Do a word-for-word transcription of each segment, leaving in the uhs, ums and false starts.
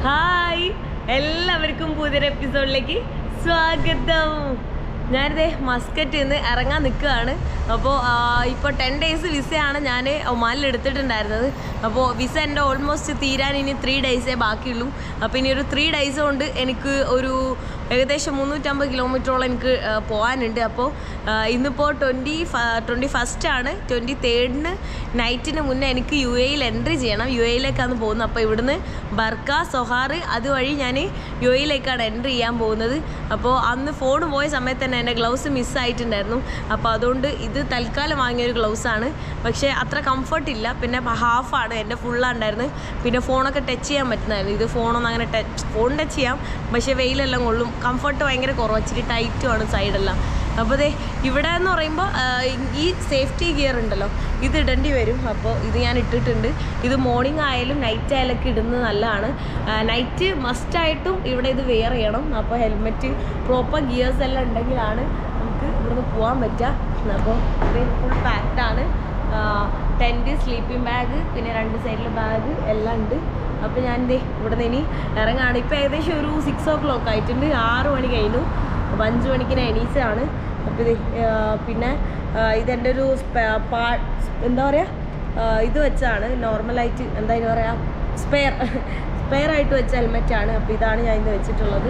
Hi, എല്ലാവർക്കും പുതിയൊരു എപ്പിസോഡിലേക്ക് സ്വാഗതം. ഞാനിതേ മസ്കറ്റിൽ നിന്ന് ഇറങ്ങാൻ നിൽക്കുകയാണ്. അപ്പോൾ ഇപ്പോൾ ടെൻ ഡേയ്സ് വിസയാണ് ഞാൻ ഒമാനിൽ എടുത്തിട്ടുണ്ടായിരുന്നത്. അപ്പോൾ വിസ എൻ്റെ ഓൾമോസ്റ്റ് തീരാൻ ഇനി ത്രീ ഡേയ്സേ ബാക്കിയുള്ളൂ. അപ്പോൾ ഇനി ഒരു ത്രീ ഡേയ്സ് കൊണ്ട് എനിക്ക് ഒരു ഏകദേശം മുന്നൂറ്റമ്പത് കിലോമീറ്ററോളം എനിക്ക് പോകാനുണ്ട്. അപ്പോൾ ഇന്നിപ്പോൾ ട്വൻറ്റി ട്വൻറ്റി ഫസ്റ്റാണ്. ട്വൻറ്റി തേർഡിന് നൈറ്റിന് മുന്നേ എനിക്ക് യു എയിൽ എൻട്രി ചെയ്യണം. യു എയിലേക്കാണ് പോകുന്നത്. അപ്പോൾ ഇവിടുന്ന് ബർക്ക സൊഹാർ അതുവഴി ഞാൻ യു എയിലേക്കാണ് എൻട്രി ചെയ്യാൻ പോകുന്നത്. അപ്പോൾ അന്ന് ഫോൺ പോയ സമയത്ത് തന്നെ എൻ്റെ ഗ്ലൗസ് മിസ്സായിട്ടുണ്ടായിരുന്നു. അപ്പോൾ അതുകൊണ്ട് ഇത് തൽക്കാലം വാങ്ങിയൊരു ഗ്ലൗസാണ്. പക്ഷേ അത്ര കംഫർട്ടില്ല. പിന്നെ ഹാഫാണ്, എൻ്റെ ഫുള്ളാണ്ടായിരുന്നു. പിന്നെ ഫോണൊക്കെ ടച്ച് ചെയ്യാൻ പറ്റുന്നതായിരുന്നു. ഇത് ഫോണൊന്നും അങ്ങനെ ടച്ച് ഫോൺ ടച്ച് ചെയ്യാം, പക്ഷേ വെയിലെല്ലാം കൊള്ളും. കംഫർട്ട് ഭയങ്കര കുറവ്, ഇച്ചിരി ടൈറ്റുമാണ് സൈഡെല്ലാം. അപ്പോൾ ദേ ഇവിടെ എന്ന് പറയുമ്പോൾ ഈ സേഫ്റ്റി ഗിയർ ഉണ്ടല്ലോ, ഇത് ഇടേണ്ടി വരും. അപ്പോൾ ഇത് ഞാൻ ഇട്ടിട്ടുണ്ട്. ഇത് മോർണിംഗ് ആയാലും നൈറ്റ് ആയാലും ഒക്കെ ഇടുന്നത് നല്ലതാണ്. നൈറ്റ് മസ്റ്റായിട്ടും ഇവിടെ ഇത് വെയർ ചെയ്യണം. അപ്പോൾ ഹെൽമെറ്റ് പ്രോപ്പർ ഗിയേഴ്സ് എല്ലാം ഉണ്ടെങ്കിലാണ് നമുക്ക് ഇവിടുന്ന് പോകാൻ പറ്റുക. അപ്പോൾ ഇത് ഫുൾ പാക്ഡാണ്. ടെൻറ്റ്, സ്ലീപ്പിംഗ് ബാഗ്, പിന്നെ രണ്ട് സൈഡിൽ ബാഗ് എല്ലാം ഉണ്ട്. അപ്പോൾ ഞാൻ ദേ ഇവിടെ നിന്ന് ഇനി ഇറങ്ങാണ്. ഇപ്പോൾ ഏകദേശം ഒരു സിക്സ് ഓ ക്ലോക്ക് ആയിട്ടുണ്ട്. ആറ് മണി കഴിഞ്ഞു. അപ്പോൾ അഞ്ച് മണിക്കിന് എണീച്ചാണ്. അപ്പോൾ ഇത് പിന്നെ ഇതെൻ്റെ ഒരു പാ എന്താ പറയുക, ഇത് വെച്ചാണ് നോർമലായിട്ട് എന്താ ഇതിന് പറയുക, സ്പെയർ സ്പെയർ ആയിട്ട് വെച്ച ഹെൽമെറ്റാണ്. അപ്പോൾ ഇതാണ് ഞാൻ ഇന്ന് വെച്ചിട്ടുള്ളത്.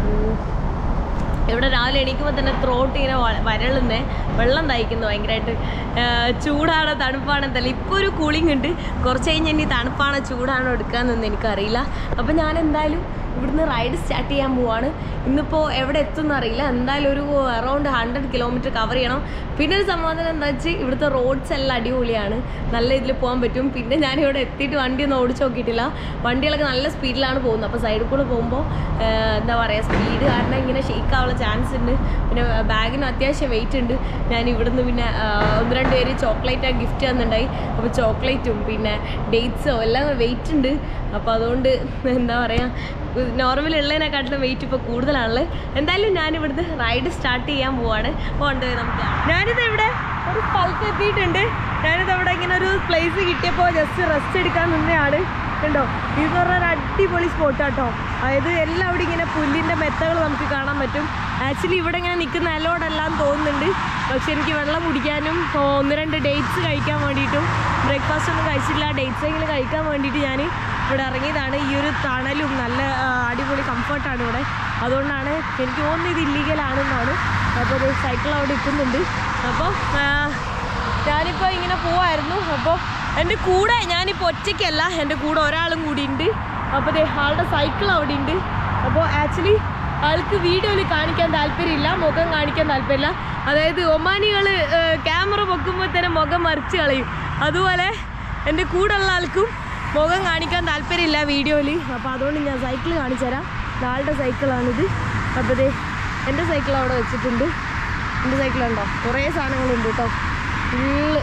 ഇവിടെ രാവിലെ എണീക്കുമ്പോൾ തന്നെ ത്രോട്ട് ഇങ്ങനെ വരളുന്നേ, വെള്ളം തയ്ക്കുന്നു ഭയങ്കരമായിട്ട്. ചൂടാണോ തണുപ്പാണോ എന്നല്ല. ഇപ്പോൾ ഒരു കൂളിംഗ് ഉണ്ട്. കുറച്ച് കഴിഞ്ഞ് ഇനി തണുപ്പാണോ ചൂടാണോ എടുക്കാമെന്നൊന്നും എനിക്കറിയില്ല. അപ്പോൾ ഞാൻ എന്തായാലും ഇവിടുന്ന് റൈഡ് സ്റ്റാർട്ട് ചെയ്യാൻ പോവാണ്. ഇന്നിപ്പോൾ എവിടെ എത്തുമെന്ന് അറിയില്ല. എന്തായാലും ഒരു അറൗണ്ട് ഹൺഡ്രഡ് കിലോമീറ്റർ കവർ ചെയ്യണം. പിന്നെ ഒരു സമാധാനം എന്താ വെച്ചാൽ ഇവിടുത്തെ റോഡ്സ് എല്ലാം അടിപൊളിയാണ്, നല്ല ഇതിൽ പോകാൻ പറ്റും. പിന്നെ ഞാനിവിടെ എത്തിയിട്ട് വണ്ടിയൊന്നും ഓടിച്ച് നോക്കിയിട്ടില്ല. വണ്ടികളൊക്കെ നല്ല സ്പീഡിലാണ് പോകുന്നത്. അപ്പോൾ സൈഡിൽ കൂടെ പോകുമ്പോൾ എന്താ പറയുക, സ്പീഡ് കാരണം ഇങ്ങനെ ഷെയ്ക്കാനുള്ള ചാൻസ് ഉണ്ട്. പിന്നെ ബാഗിന് അത്യാവശ്യം വെയിറ്റ് ഉണ്ട്. ഞാൻ ഇവിടുന്ന് പിന്നെ ഒന്ന് രണ്ട് പേര് ചോക്ലേറ്റ് ഗിഫ്റ്റ് തന്നിട്ടുണ്ടായി. അപ്പോൾ ചോക്ലേറ്റും പിന്നെ ഡേറ്റ്സോ എല്ലാം വെയിറ്റ് ഉണ്ട്. അപ്പോൾ അതുകൊണ്ട് എന്താ പറയുക, നോർമൽ ഉള്ളതിനെക്കാട്ടിലും വെയിറ്റ് ഇപ്പോൾ കൂടുതലാണുള്ളത്. എന്തായാലും ഞാൻ ഇവിടുന്ന് റൈഡ് സ്റ്റാർട്ട് ചെയ്യാൻ പോവാണ്. പോകേണ്ടത് നമുക്ക്. ഞാനിത് ഇവിടെ ഒരു സ്ഥലത്ത് എത്തിയിട്ടുണ്ട്. ഞാനിത് അവിടെ ഇങ്ങനെ ഒരു പ്ലേസ് കിട്ടിയപ്പോൾ ജസ്റ്റ് റെസ്റ്റ് എടുക്കാൻ നിന്നെയാണ്. കണ്ടോ, ഇത് പറഞ്ഞാൽ ഒരു അടിപൊളി സ്പോട്ടാട്ടോ. അതായത് എല്ലാം അവിടെ ഇങ്ങനെ പുല്ലിൻ്റെ മെത്തകൾ നമുക്ക് കാണാൻ പറ്റും. ആക്ച്വലി ഇവിടെ ഇങ്ങനെ നിൽക്കുന്ന അലോടെല്ലാം തോന്നുന്നുണ്ട്. പക്ഷെ എനിക്ക് വെള്ളം കുടിക്കാനും ഒന്ന് രണ്ട് ഡേറ്റ്സ് കഴിക്കാൻ വേണ്ടിയിട്ടും, ബ്രേക്ക്ഫാസ്റ്റ് ഒന്നും കഴിച്ചില്ല, ഡേറ്റ്സ് എങ്കിലും കഴിക്കാൻ വേണ്ടിയിട്ട് ഞാൻ ഇവിടെ ഇറങ്ങിയതാണ്. ഈ ഒരു തണലും നല്ല അടിപൊളി കംഫർട്ടാണ് ഇവിടെ. അതുകൊണ്ടാണ് എനിക്ക് തോന്നുന്നത് ഇത് ഇല്ലീഗലാണെന്നാണ്. അപ്പോൾ ഒരു സൈക്കിൾ അവിടെ ഇരിക്കുന്നുണ്ട്. അപ്പോൾ ഞാനിപ്പോൾ ഇങ്ങനെ പോവായിരുന്നു. അപ്പോൾ എൻ്റെ കൂടെ ഞാനിപ്പോൾ ഒറ്റയ്ക്കല്ല, എൻ്റെ കൂടെ ഒരാളും കൂടി ഉണ്ട്. അപ്പോൾ ദേ ആളുടെ സൈക്കിൾ അവിടെ ഉണ്ട്. അപ്പോൾ ആക്ച്വലി ആൾക്ക് വീഡിയോയിൽ കാണിക്കാൻ താല്പര്യമില്ല, മുഖം കാണിക്കാൻ താല്പര്യമില്ല. അതായത് ഒമാനികൾ ക്യാമറ പൊക്കുമ്പോൾ തന്നെ മുഖം മറിച്ച് കളയും. അതുപോലെ എൻ്റെ കൂടെയുള്ള ആൾക്കും മുഖം കാണിക്കാൻ താല്പര്യമില്ല വീഡിയോയിൽ. അപ്പോൾ അതുകൊണ്ട് ഞാൻ സൈക്കിൾ കാണിച്ചു തരാം. ആളുടെ സൈക്കിളാണിത്. അപ്പോൾ ദേ എൻ്റെ സൈക്കിൾ അവിടെ വെച്ചിട്ടുണ്ട്. എൻ്റെ സൈക്കിളുണ്ടോ, കുറേ സാധനങ്ങളുണ്ട് കേട്ടോ, ഫുള്ള്.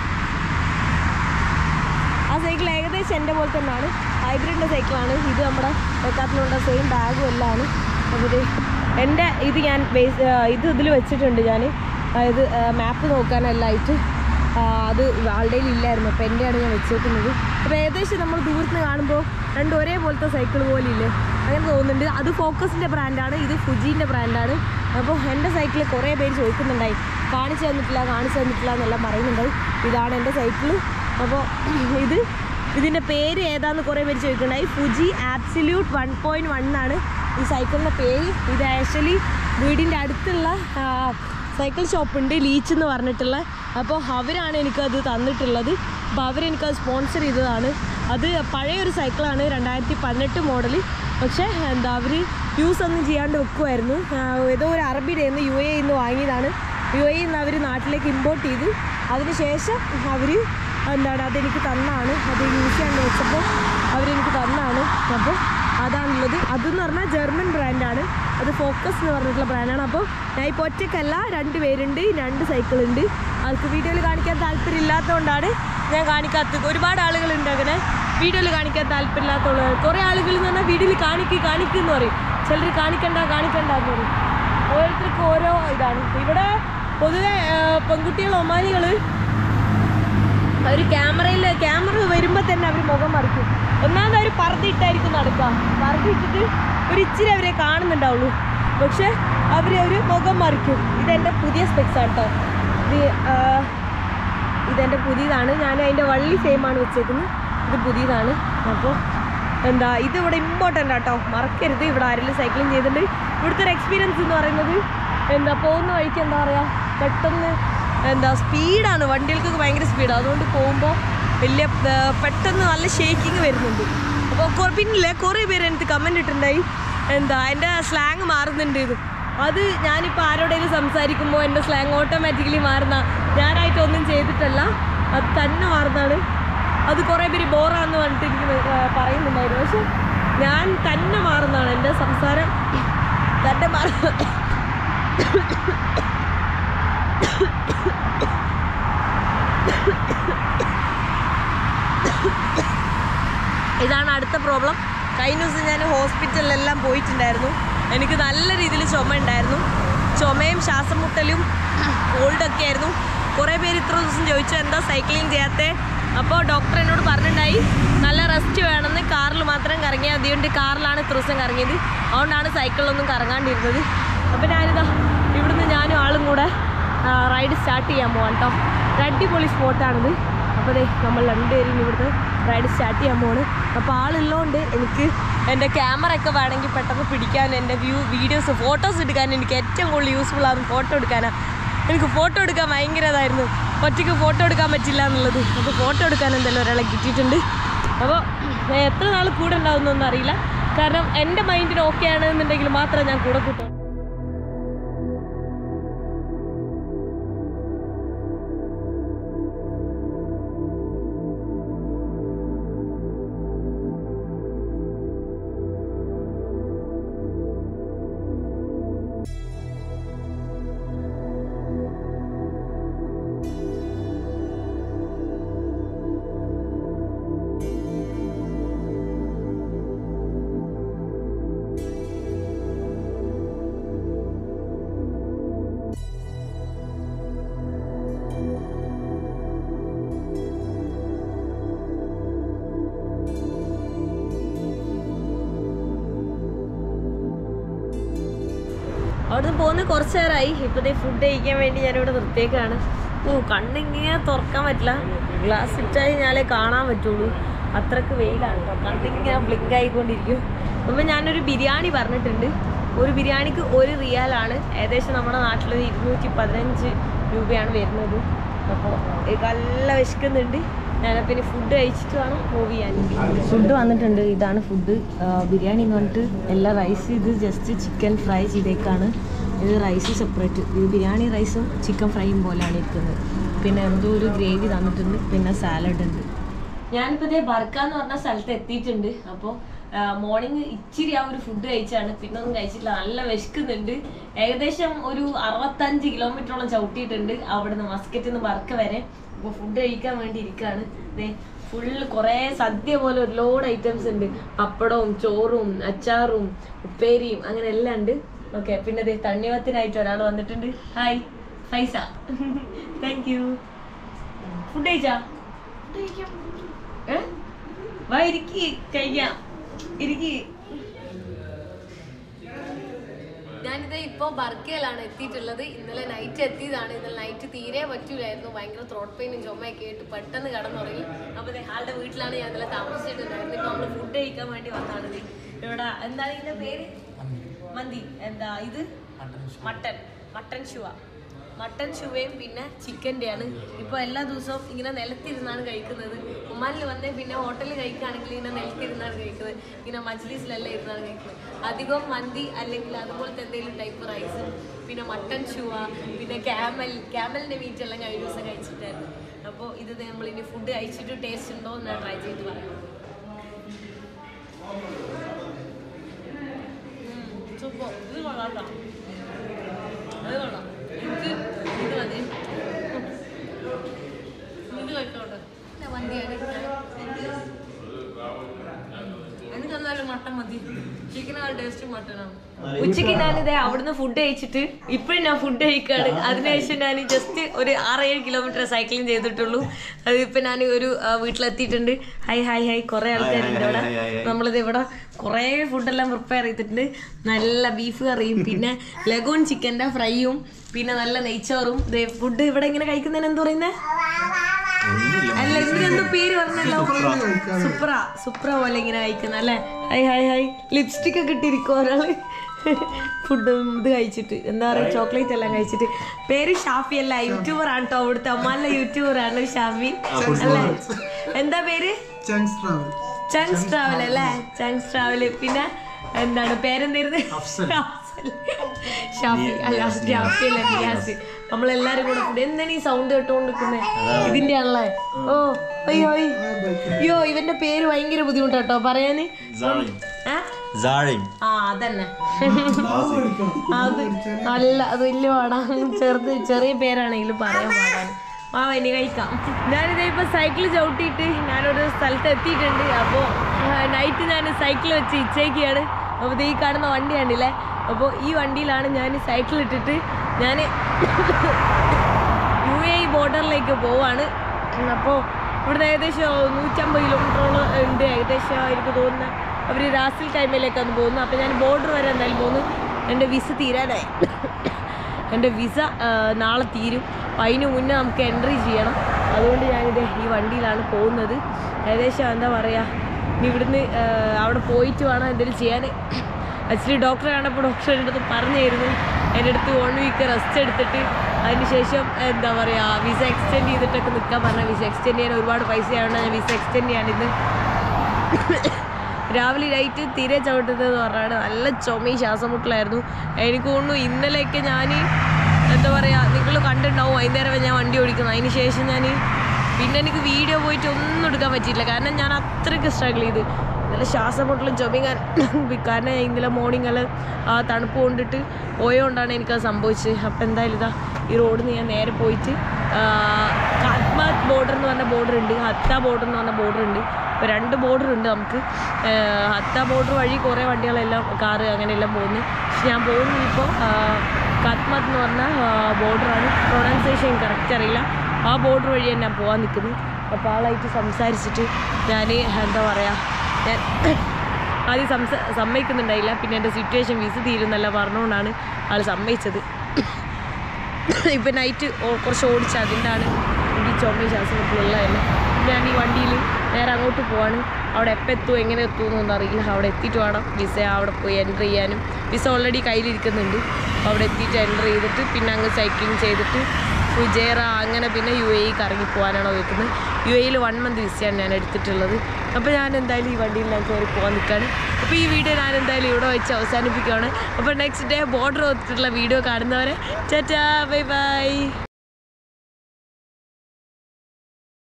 ആ സൈക്കിൾ ഏകദേശം എൻ്റെ പോലെ തന്നെയാണ്, ഹൈബ്രിഡിൻ്റെ സൈക്കിളാണ്. ഇത് നമ്മുടെ വെക്കാത്തിലുള്ള സെയിം ബാഗും എല്ലാം ആണ്. അപ്പോൾ എൻ്റെ ഇത് ഞാൻ ബേസ് ഇത് ഇതിൽ വെച്ചിട്ടുണ്ട് ഞാൻ, അതായത് മാപ്പ് നോക്കാനെല്ലാം ആയിട്ട്. അത് ആളുടെ ഇല്ലായിരുന്നു, അപ്പോൾ എൻ്റെയാണ് ഞാൻ വെച്ചേക്കുന്നത്. അപ്പോൾ ഏകദേശം നമ്മൾ ദൂരത്ത് നിന്ന് കാണുമ്പോൾ രണ്ട് ഒരേപോലത്തെ സൈക്കിൾ പോലെ ഇല്ലേ, അങ്ങനെ തോന്നുന്നുണ്ട്. അത് ഫോക്കസിൻ്റെ ബ്രാൻഡാണ്, ഇത് ഫുജീൻ്റെ ബ്രാൻഡാണ്. അപ്പോൾ എൻ്റെ സൈക്കിൾ കുറേ പേര് ചോദിക്കുന്നുണ്ടായി, കാണിച്ചു തന്നിട്ടില്ല കാണിച്ചു തന്നിട്ടില്ല എന്നെല്ലാം പറയുന്നുണ്ടായി. ഇതാണ് എൻ്റെ സൈക്കിൾ. അപ്പോൾ ഇത് ഇതിൻ്റെ പേര് ഏതാണെന്ന് കുറേ പേര് ചോദിക്കുന്നുണ്ടായി. Fuji absolute one point one ആണ് ഈ സൈക്കിളിൻ്റെ പേര്. ഇത് ആക്ച്വലി വീടിൻ്റെ അടുത്തുള്ള സൈക്കിൾ ഷോപ്പുണ്ട്, ലീച്ച് എന്ന് പറഞ്ഞിട്ടുള്ള. അപ്പോൾ അവരാണ് എനിക്കത് തന്നിട്ടുള്ളത്. അപ്പോൾ അവരെനിക്കത് സ്പോൺസർ ചെയ്തതാണ്. അത് പഴയൊരു സൈക്കിളാണ്, രണ്ടായിരത്തി പതിനെട്ട് മോഡൽ. പക്ഷേ എന്താ അവർ യൂസ് ഒന്നും ചെയ്യാണ്ട് വെക്കുമായിരുന്നു. ഏതോ ഒരു അറബിയുടെ നിന്ന് യു എ നിന്ന് വാങ്ങിയതാണ്. യു എ നിന്ന് അവർ നാട്ടിലേക്ക് ഇമ്പോർട്ട് ചെയ്ത് അതിന് ശേഷം അവർ എന്താണ് അതെനിക്ക് തന്നാണ്. അത് യൂസ് ചെയ്യാണ്ട് വെച്ചപ്പോൾ അവരെനിക്ക് തന്നാണ്. അപ്പോൾ അതാണുള്ളത്. അതെന്ന് പറഞ്ഞാൽ ജർമ്മൻ ബ്രാൻഡാണ്. അത് ഫോക്കസ് എന്ന് പറഞ്ഞിട്ടുള്ള ബ്രാൻഡാണ്. അപ്പോൾ ഞാൻ ഇപ്പോൾ ഒറ്റയ്ക്കല്ല, രണ്ട് പേരുണ്ട്, രണ്ട് സൈക്കിളുണ്ട്. ആൾക്ക് വീഡിയോയിൽ കാണിക്കാൻ താല്പര്യം ഇല്ലാത്തതുകൊണ്ടാണ് ഞാൻ കാണിക്കാത്തത്. ഒരുപാട് ആളുകളുണ്ട് അങ്ങനെ വീഡിയോയിൽ കാണിക്കാൻ താല്പര്യമില്ലാത്തതുള്ളത്. കുറേ ആളുകൾ എന്ന് പറഞ്ഞാൽ വീഡിയോയിൽ കാണിക്കുക കാണിക്കുമെന്ന് പറയും, ചിലർ കാണിക്കണ്ട കാണിക്കണ്ട എന്ന് പറയും. ഓരോരുത്തർക്കും ഓരോ ഇതാണ്. ഇവിടെ പൊതുവെ പെൺകുട്ടികൾ ഒമാനികൾ അവർ ക്യാമറയിൽ ക്യാമറ വരുമ്പോൾ തന്നെ അവർ മുഖം മറിക്കും. ഒന്നാമത് അവർ പറതിയിട്ടായിരിക്കും നടക്കാം. പറതിയിട്ടിട്ട് ഒരു ഇച്ചിരി അവരെ കാണുന്നുണ്ടാവുള്ളൂ, പക്ഷെ അവർ ഒരു മുഖം മറിക്കും. ഇതെൻ്റെ പുതിയ സ്പെക്സ് കേട്ടോ. ഇത് ഇതെൻ്റെ പുതിയതാണ്. ഞാൻ അതിൻ്റെ വള്ളി സെയിമാണ് വെച്ചേക്കുന്നത്. ഇത് പുതിയതാണ്. അപ്പോൾ എന്താ ഇത് ഇവിടെ ഇമ്പോർട്ടൻ്റ് ആട്ടോ, മറക്കരുത്. ഇവിടെ ആരെങ്കിലും സൈക്ലിംഗ് ചെയ്തിട്ടുണ്ട്. ഇവിടുത്തെ ഒരു എക്സ്പീരിയൻസ് എന്ന് പറയുന്നത് എന്താ പോകുന്ന വഴിക്ക് എന്താ പറയുക, പെട്ടെന്ന് എന്താ സ്പീഡാണ്, വണ്ടികൾക്കൊക്കെ ഭയങ്കര സ്പീഡാണ്. അതുകൊണ്ട് പോകുമ്പോൾ വലിയ പെട്ടെന്ന് നല്ല ഷേക്കിങ് വരുന്നുണ്ട്. അപ്പോൾ പിന്നില്ലേ കുറേ പേര് എനിക്ക് കമൻറ്റ് ഇട്ടിട്ടുണ്ടായി എന്താ എൻ്റെ സ്ലാങ് മാറുന്നുണ്ട് ഇത്. അത് ഞാനിപ്പോൾ ആരോടെങ്കിലും സംസാരിക്കുമ്പോൾ എൻ്റെ സ്ലാങ് ഓട്ടോമാറ്റിക്കലി മാറുന്ന, ഞാനായിട്ടൊന്നും ചെയ്തിട്ടല്ല, അത് തന്നെ മാറുന്നതാണ്. അത് കുറേ പേര് ബോറാന്ന് പറഞ്ഞിട്ട് എനിക്ക് പറയുന്നുണ്ടായിരുന്നു. പക്ഷെ ഞാൻ തന്നെ മാറുന്നതാണ്, എൻ്റെ സംസാരം തന്നെ മാറുന്ന. ഇതാണ് അടുത്ത പ്രോബ്ലം. കഴിഞ്ഞ ദിവസം ഞാൻ ഹോസ്പിറ്റലിലെല്ലാം പോയിട്ടുണ്ടായിരുന്നു. എനിക്ക് നല്ല രീതിയിൽ ചുമ ഉണ്ടായിരുന്നു. ചുമയും ശ്വാസം മുട്ടലും കോൾഡൊക്കെ ആയിരുന്നു. കുറേ പേര് ഇത്ര ദിവസം ചോദിച്ചു എന്താ സൈക്ലിംഗ് ചെയ്യാത്തത്. അപ്പോൾ ഡോക്ടർ എന്നോട് പറഞ്ഞിട്ടുണ്ടായി നല്ല റെസ്റ്റ് വേണമെന്ന്, കാറിൽ മാത്രം കറങ്ങിയാൽ അതുകൊണ്ട് കാറിലാണ് ഇത്ര ദിവസം കറങ്ങിയത്, അതുകൊണ്ടാണ് സൈക്കിളിലൊന്നും കറങ്ങാണ്ടിരുന്നത്. അപ്പോൾ ഞാനിതാ ഇവിടുന്ന് ഞാനും ആളും കൂടെ റൈഡ് സ്റ്റാർട്ട് ചെയ്യാൻ പോകാം കേട്ടോ. ഒരു അടിപൊളി സ്പോട്ടാണിത്. അപ്പോൾ അതെ നമ്മൾ രണ്ടുപേരും ഇവിടുന്ന് റൈഡ് സ്റ്റാർട്ട് ചെയ്യാൻ പോവാണ്. അപ്പോൾ ആളുള്ളതുകൊണ്ട് എനിക്ക് എൻ്റെ ക്യാമറ ഒക്കെ വേണമെങ്കിൽ പെട്ടെന്ന് പിടിക്കാൻ, എൻ്റെ വ്യൂ വീഡിയോസ് ഫോട്ടോസ് എടുക്കാൻ എനിക്ക് ഏറ്റവും കൂടുതൽ യൂസ്ഫുൾ ആകും ഫോട്ടോ എടുക്കാനാണ്. എനിക്ക് ഫോട്ടോ എടുക്കാൻ ഭയങ്കര ഇതായിരുന്നു, ഒറ്റയ്ക്ക് ഫോട്ടോ എടുക്കാൻ പറ്റില്ല എന്നുള്ളത്. അപ്പോൾ ഫോട്ടോ എടുക്കാൻ എന്തായാലും ഒരാളെ കിട്ടിയിട്ടുണ്ട്. അപ്പോൾ എത്ര നാൾ കൂടെ ഉണ്ടാവുന്നൊന്നും അറിയില്ല, കാരണം എൻ്റെ മൈൻഡിന് ഓക്കെ ആണെന്നുണ്ടെങ്കിൽ മാത്രമേ ഞാൻ കൂടെ കൂട്ടുള്ളൂ. അവിടുന്ന് പോകുന്ന കുറച്ച് നേരമായി. ഇപ്പോഴത്തെ ഫുഡ് കഴിക്കാൻ വേണ്ടി ഞാനിവിടെ നിർത്തിയേക്കാണ്. ഓ കണ്ണിങ്ങനെ തുറക്കാൻ പറ്റില്ല, ഗ്ലാസ് ഇട്ടാൽ കഴിഞ്ഞാലേ കാണാൻ പറ്റുള്ളൂ, അത്രക്ക് വെയിലാണ് കേട്ടോ. കണ്ണിങ്ങനെ ബ്ലിങ്ക് ആയിക്കൊണ്ടിരിക്കും. അപ്പോൾ ഞാനൊരു ബിരിയാണി പറഞ്ഞിട്ടുണ്ട്. ഒരു ബിരിയാണിക്ക് ഒരു റിയാലാണ്, ഏകദേശം നമ്മുടെ നാട്ടിൽ ഇരുന്നൂറ്റി പതിനഞ്ച് രൂപയാണ് വരുന്നത്. അപ്പോൾ നല്ല വിശക്കുന്നുണ്ട്. ഞാനപ്പോൾ ഇനി ഫുഡ് കഴിച്ചിട്ട് വേണം മൂവ് ചെയ്യാൻ. ഫുഡ് വന്നിട്ടുണ്ട്. ഇതാണ് ഫുഡ്. ബിരിയാണി എന്ന് പറഞ്ഞിട്ട് എല്ലാ റൈസ്, ഇത് ജസ്റ്റ് ചിക്കൻ ഫ്രൈ ചെയ്തേക്കാണ്. ഇത് റൈസ് സെപ്പറേറ്റ്, ഇത് ബിരിയാണി റൈസും ചിക്കൻ ഫ്രൈയും പോലെയാണ് ഇരിക്കുന്നത്. പിന്നെ എന്തോ ഒരു ഗ്രേവി തന്നിട്ടുണ്ട്, പിന്നെ സാലഡ് ഉണ്ട്. ഞാനിപ്പോൾ ഇതേ ബർക്ക എന്ന് പറഞ്ഞ സ്ഥലത്ത് എത്തിയിട്ടുണ്ട്. അപ്പോൾ മോർണിംഗ് ഇച്ചിരി ആ ഒരു ഫുഡ് കഴിച്ചാണ്, പിന്നെ ഒന്നും കഴിച്ചിട്ടില്ല. നല്ല വിശക്കുന്നുണ്ട്. ഏകദേശം ഒരു അറുപത്തഞ്ച് കിലോമീറ്ററോളം ചവിട്ടിയിട്ടുണ്ട് അവിടുന്ന് മസ്കറ്റിൽ നിന്ന് ബർക്ക വരെ. അപ്പോൾ ഫുഡ് കഴിക്കാൻ വേണ്ടി ഇരിക്കുകയാണ്. ഇതേ ഫുള്ള് കുറേ സദ്യ പോലെ ഒരു ലോഡ് ഐറ്റംസ് ഉണ്ട്. പപ്പടവും ചോറും അച്ചാറും ഉപ്പേരിയും അങ്ങനെ എല്ലാം ഉണ്ട്. ഓക്കെ, പിന്നെ ഇതേ തണ്ണിമത്തിനായിട്ട് ഒരാൾ വന്നിട്ടുണ്ട്. Hi Faiza, thank you. Food കഴിച്ചാ? ഏ വാ ഇരിക്കി കഴിക്കാം, ഇരിക്കി. ഞാനിത് ഇപ്പോൾ ബർക്കയിലാണ് എത്തിയിട്ടുള്ളത്. ഇന്നലെ നൈറ്റ് എത്തിയതാണ്. ഇന്നലെ നൈറ്റ് തീരെ പറ്റൂലായിരുന്നു, ഭയങ്കര ത്രോട്ട് പെയിനും ചുമയൊക്കെ ആയിട്ട് പെട്ടെന്ന് കടന്നുറങ്ങി. അപ്പോൾ ആളുടെ വീട്ടിലാണ് ഞാൻ ഇന്നലെ താമസിച്ചിട്ടുണ്ടായിരുന്നത്. ഇപ്പോൾ നമ്മൾ ഫുഡ് കഴിക്കാൻ വേണ്ടി വന്നാണിത്. ഇവിടെ എന്താണ് ഇതിൻ്റെ പേര്? മന്തി. എന്താ ഇത്? മട്ടൻ മട്ടൻ ഷുവ. മട്ടൻ ഷുവയും പിന്നെ ചിക്കൻ്റെയാണ്. ഇപ്പോൾ എല്ലാ ദിവസവും ഇങ്ങനെ നിലത്തിരുന്നാണ് കഴിക്കുന്നത്. ഒമാനിൽ വന്നേ പിന്നെ ഹോട്ടലിൽ കഴിക്കുകയാണെങ്കിൽ ഇങ്ങനെ നിലത്തിരുന്നാണ് കഴിക്കുന്നത്. ഇങ്ങനെ മജ്ലിസിലെല്ലാം ഇരുന്നാണ് കഴിക്കുന്നത്. അധികം മന്തി അല്ലെങ്കിൽ അതുപോലത്തെ എന്തെങ്കിലും ടൈപ്പ് റൈസും പിന്നെ മട്ടൻ ഷുവ പിന്നെ ക്യാമൽ ക്യാമലിൻ്റെ മീറ്റ് എല്ലാം കഴിഞ്ഞ ദിവസം കഴിച്ചിട്ടായിരുന്നു. അപ്പോൾ ഇത് നമ്മളിനി ഫുഡ് കഴിച്ചിട്ട് ടേസ്റ്റ് ഉണ്ടോ എന്ന് ട്രൈ ചെയ്ത് പറയാം. സൂപ്പർ. ഇത് കൊള്ളാം കേട്ടോ, അത് കൊള്ളാം. എനിക്ക് ഇത് മതി, ഇത് കഴിച്ചോട്ടെ. മന്തിയാണ് എനിക്ക് എന്നാലും മട്ടൻ മതി. ചിക്കനാണ് ടേസ്റ്റ് മട്ടനാണ്. ഉച്ചയ്ക്ക് ഞാനിതേ അവിടുന്ന് ഫുഡ് കഴിച്ചിട്ട് ഇപ്പഴും ഞാൻ ഫുഡ് കഴിക്കാണ്. അതിനുശേഷം ഞാൻ ജസ്റ്റ് ഒരു ആറേഴ് കിലോമീറ്റർ സൈക്ലിംഗ് ചെയ്തിട്ടുള്ളൂ. അതിപ്പോ ഞാൻ ഒരു വീട്ടിലെത്തിയിട്ടുണ്ട്. ഹൈ ഹൈ ഹൈ കുറെ ആൾക്കാരുണ്ട് ഇവിടെ. നമ്മളിത് ഇവിടെ കുറെ ഫുഡെല്ലാം പ്രിപ്പയർ ചെയ്തിട്ടുണ്ട്. നല്ല ബീഫ് കറിയും പിന്നെ ലഗോൺ ചിക്കൻ്റെ ഫ്രൈയും പിന്നെ നല്ല നെയ്ച്ചോറും. ഫുഡ് ഇവിടെ ഇങ്ങനെ കഴിക്കുന്നതിന് എന്താ പറയുന്നേ? അല്ല ഇതിനെന്തോ പേര് പറഞ്ഞല്ലോ. സുപ്ര സുപ്ര പോലെ ഇങ്ങനെ കഴിക്കുന്ന അല്ലേ. ഹൈ ഹൈ ഹൈ ലിപ്സ്റ്റിക് ഒക്കെ ഇട്ടിരിക്കും ഒരാള് ഫുഡ് ഇത് കഴിച്ചിട്ട്. എന്താ പറയാ ചോക്ലേറ്റ് എല്ലാം കഴിച്ചിട്ട്. പേര് ഷാഫി അല്ല, യൂട്യൂബർ ആണ് കേട്ടോ. അവിടുത്തെ അമ്മാന്റെ യൂട്യൂബർ ആണ് ഷാഫി അല്ലേ. എന്താ പേര്? ചങ്സ് ട്രാവൽ അല്ലേ. ചങ്സ് ട്രാവൽ. പിന്നെ എന്താണ് പേരെന്തായിരുന്നു? ഷാഫി അല്ല ഷാഫി അല്ല നിയാസ്. നമ്മളെല്ലാരും കൂടെ ഫുഡ്. എന്താണ് ഈ സൗണ്ട് കേട്ടോണ്ടിരിക്കുന്നത്? ഇതിന്റെ ആണല്ലേ. ഓ അയ്യോ അയ്യോ ഇവന്റെ പേര് ഭയങ്കര ബുദ്ധിമുട്ടാട്ടോ പറയാന്. ആ അതന്നെ അത് നല്ല അത് വലിയ പാടാണ്. ചെറുത് ചെറിയ പേരാണെങ്കിലും പറയാൻ പാടാണ്. ആ ഇനി കഴിക്കാം. ഞാനിതേ ഇപ്പൊ സൈക്കിൾ ചവിട്ടിയിട്ട് ഞാനൊരു സ്ഥലത്ത് എത്തിയിട്ടുണ്ട്. അപ്പോൾ നൈറ്റ് ഞാൻ സൈക്കിൾ വെച്ച് ഇച്ചേക്കാണ്. അപ്പോൾ ഈ കാണുന്ന വണ്ടി കണ്ടില്ലേ. അപ്പോൾ ഈ വണ്ടിയിലാണ് ഞാൻ സൈക്കിൾ ഇട്ടിട്ട് ഞാൻ യു എ ഇ ബോർഡറിലേക്ക് പോവാണ്. അപ്പോൾ ഇവിടുന്ന് ഏകദേശം നൂറ്റമ്പത് കിലോമീറ്ററോളം ഉണ്ട് ഏകദേശം എനിക്ക് തോന്നുന്നത്. അവർ റാസിൽ കൈമയിലേക്കാണ് പോകുന്നത്. അപ്പോൾ ഞാൻ ബോർഡർ വരെ എന്തായാലും പോകുന്നു. എൻ്റെ വിസ തീരാനായി. എൻ്റെ വിസ നാളെ തീരും. അപ്പം അതിന് മുന്നേ നമുക്ക് എൻട്രി ചെയ്യണം. അതുകൊണ്ട് ഞാനിത് ഈ വണ്ടിയിലാണ് പോകുന്നത്. ഏകദേശം എന്താ പറയുക ഇനി ഇവിടുന്ന് അവിടെ പോയിട്ട് വേണം എന്തെങ്കിലും ചെയ്യാൻ. ആക്ച്വലി ഡോക്ടറെ കണ്ടപ്പോൾ ഡോക്ടർ എൻ്റെ അടുത്ത് പറഞ്ഞായിരുന്നു എൻ്റെ അടുത്ത് വൺ വീക്ക് റെസ്റ്റ് എടുത്തിട്ട് അതിന് ശേഷം എന്താ പറയുക വിസ എക്സ്റ്റെൻഡ് ചെയ്തിട്ടൊക്കെ നിൽക്കാൻ പറഞ്ഞാൽ വിസ എക്സ്റ്റെൻഡ് ചെയ്യാൻ ഒരുപാട് പൈസ ആയതുകൊണ്ട് ഞാൻ വിസ എക്സ്റ്റെൻഡ് ചെയ്യാനിന്ന് രാവിലെ നൈറ്റ് തീരെ ചവിട്ടുന്നതെന്ന് പറഞ്ഞാൽ നല്ല ചുമയും ശ്വാസം മുട്ടലായിരുന്നു. എനിക്ക് തോന്നുന്നു ഇന്നലെയൊക്കെ ഞാൻ എന്താ പറയുക നിങ്ങൾ കണ്ടിട്ടുണ്ടാവും വൈകുന്നേരം ഞാൻ വണ്ടി ഓടിക്കുന്നു. അതിന് ശേഷം ഞാൻ പിന്നെ എനിക്ക് വീഡിയോ പോയിട്ട് ഒന്നും എടുക്കാൻ പറ്റിയില്ല. കാരണം ഞാൻ അത്രയ്ക്ക് സ്ട്രഗിൾ ചെയ്ത് നല്ല ശ്വാസം മുട്ടലും ചുമക്കാൻ. കാരണം ഇന്നലെ മോർണിംഗിൽ ആ തണുപ്പ് കൊണ്ടിട്ട് പോയോണ്ടാണ് എനിക്കത് സംഭവിച്ചത്. അപ്പം എന്തായാലും ഇതാ ഈ റോഡിൽ നിന്ന് ഞാൻ നേരെ പോയിട്ട് കാത്മാത് ബോർഡർ എന്ന് പറഞ്ഞ ബോർഡർ ഉണ്ട്, ഹത്ത ബോർഡർ എന്ന് പറഞ്ഞ ബോർഡർ ഉണ്ട്. ഇപ്പോൾ രണ്ട് ബോർഡർ ഉണ്ട് നമുക്ക്. ഹത്ത ബോർഡർ വഴി കുറേ വണ്ടികളെല്ലാം കാറ് അങ്ങനെയെല്ലാം പോകുന്നു. പക്ഷെ ഞാൻ പോകുന്നത് ഇപ്പോൾ കാത്മാത് എന്ന് പറഞ്ഞ ബോർഡറാണ്. പ്രൊണൗൺസിയേഷൻ കറക്റ്റ് അറിയില്ല. ആ ബോർഡർ വഴിയാണ് ഞാൻ പോകാൻ നിൽക്കുന്നത്. അപ്പോൾ ആളായിട്ട് സംസാരിച്ചിട്ട് ഞാൻ എന്താ പറയുക ഞാൻ ആദ്യം സംസാ സമ്മതിക്കുന്നുണ്ടായില്ല. പിന്നെ എൻ്റെ സിറ്റുവേഷൻ വിസ തീരുന്നല്ല പറഞ്ഞുകൊണ്ടാണ് ആൾ സമ്മതിച്ചത്. ഇപ്പം നൈറ്റ് കുറച്ച് ഓടിച്ച് അതിൻ്റെയാണ് എനിക്ക് ചുമയും ശ്വാസം മുട്ടലുള്ളതന്നെ. ഞാൻ ഈ വണ്ടിയിൽ നേരെ അങ്ങോട്ട് പോവാണ്. അവിടെ എപ്പോൾ എത്തുമോ എങ്ങനെ എത്തുമെന്നൊന്നും അറിയില്ല. അവിടെ എത്തിയിട്ട് വേണം വിസ അവിടെ പോയി എൻ്റർ ചെയ്യാനും. വിസ ഓൾറെഡി കയ്യിലിരിക്കുന്നുണ്ട്. അപ്പോൾ അവിടെ എത്തിയിട്ട് എൻ്റർ ചെയ്തിട്ട് പിന്നെ അങ്ങ് സൈക്ലിങ് ചെയ്തിട്ട് ഫുജേറ അങ്ങനെ പിന്നെ യു എ ഇക്ക് ഇറങ്ങി പോകാനാണ് വെക്കുന്നത്. യു എയിൽ വൺ മന്ത് വിസയാണ് ഞാൻ എടുത്തിട്ടുള്ളത്. അപ്പോൾ ഞാൻ എന്തായാലും ഈ വണ്ടിയിൽ ഞാൻ കയറി പോകാൻ നിൽക്കുകയാണ്. അപ്പോൾ ഈ വീഡിയോ ഞാൻ എന്തായാലും ഇവിടെ വെച്ച് അവസാനിപ്പിക്കുകയാണ്. അപ്പോൾ നെക്സ്റ്റ് ഡേ ബോർഡർ വന്നിട്ടുള്ള വീഡിയോ കാണുന്നവരെ ടാറ്റാ ബൈ ബൈ.